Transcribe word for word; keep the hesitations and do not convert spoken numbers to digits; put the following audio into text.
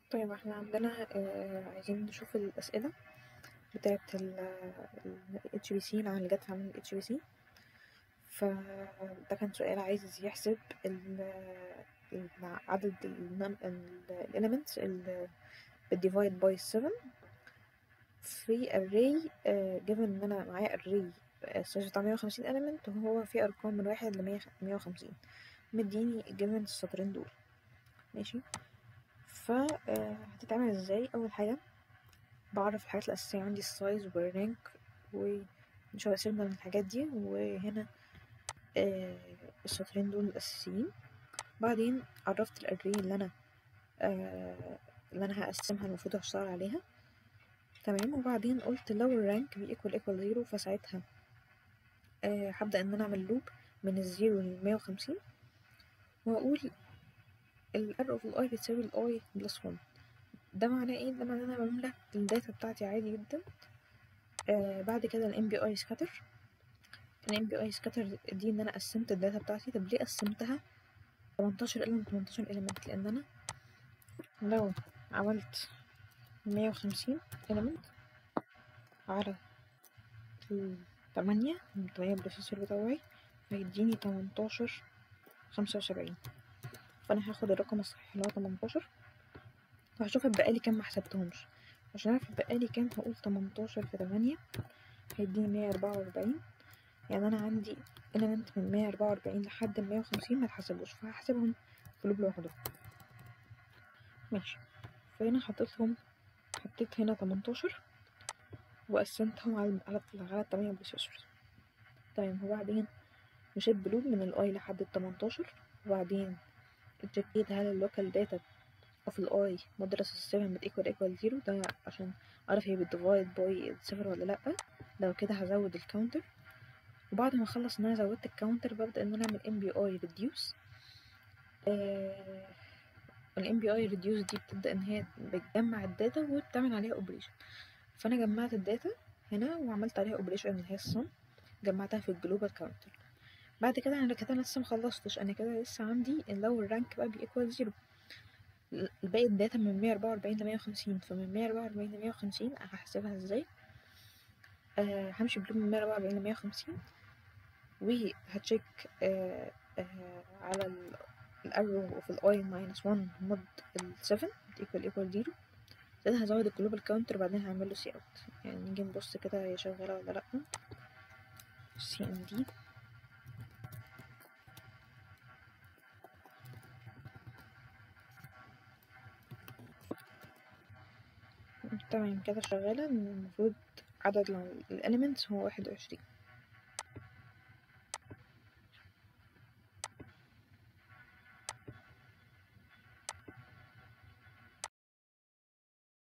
طيب احنا عندنا آه عايزين نشوف الأسئلة بتاعة ال اتش بي سي اللي جت عن ال اتش بي سي. فده كان سؤال عايز يحسب ال- ال- عدد ال elements اللي بتديفايد باي سبعة في array آه given ان انا معايا array السايز بتاع مية وخمسين element وهو فيه ارقام من واحد لمية وخمسين، مديني given السطرين دول. ماشي، فهتتعمل ازاي؟ اول حاجة بعرف الحاجات الأساسية عندي، السايز والرانك ومش هسيبنا من الحاجات دي، وهنا آه السطرين دول الأساسيين. بعدين عرفت الأري اللي أنا آه اللي أنا هقسمها المفروض هشتغل عليها، تمام. وبعدين قلت لو الرانك بيكوال ايكوال زيرو فساعتها آه هبدأ إن أنا أعمل لوب من الزيرو للمية وخمسين، وأقول الار اوف الاي بتساوي الاي بلس ون. ده معناه ايه؟ ده معناه إن أنا بملى الداتا بتاعتي عادي جدا. آه بعد كده ال ام بي اي scatter ال ام بي اي scatter دي ان انا قسمت الداتا بتاعتي. طب ليه قسمتها تمنتاشر element تمنتاشر element؟ لان انا لو عملت مية وخمسين element على تمانية تمانية البروسيسور بتاعي هيديني تمنتاشر خمسة وسبعين، فانا هاخد الرقم الصحيح اللي هو تمنتاشر وهشوف اتبقالي كام محسبتهمش. عشان اعرف اتبقالي كام هقول تمنتاشر في تمانية هيديني مية اربعة واربعين. يعني انا عندي element من مية اربعة واربعين لحد مية وخمسين متحسبوش، فهحسبهم في لوب لوحده. ماشي، فهنا حطيتهم حطيت هنا تمنتاشر وقسمتهم على على على التمانية بروسيسورز، تمام. وبعدين مشيت بلوب من الاي لحد التمنتاشر، وبعدين اتشيكيت هل اللوكال داتا اوف الاي مدرس السفن بتيكوال ايكوال زيرو، ده عشان اعرف هي بتديفايد باي صفر ولا لا. لو كده هزود الكاونتر، وبعد ما اخلص ان انا زودت الكاونتر ببدأ ان انا اعمل ام بي اي ريديوس. الام بي اي ريديوس دي بتبدأ ان هي بتجمع الداتا وبتعمل عليها اوبريشن. فانا جمعت الداتا هنا وعملت عليها اوبريشن اللي هي السم، جمعتها في الجلوبال كاونتر. بعد كده انا كده لسه مخلصتش، انا كده لسه عندي لو الرانك بقى بيكوال زيرو الباقي الداتا من مية اربعة واربعين لمية وخمسين. فمن مية اربعة واربعين لمية وخمسين هحسبها ازاي؟ آه همشي بلوب من مية اربعة واربعين لمية وخمسين وهتشيك آه آه على الارو في الاي ماينس واحد مود السفن ايكوال ايكوال زيرو. بعدين هزود الجلوبال كاونتر، بعدين هعمل له سي اوت. يعني نيجي نبص كده هي شغاله ولا لا. سي ام دي تمام كده شغاله. المفروض عدد الاليمنتس هو واحد وعشرين.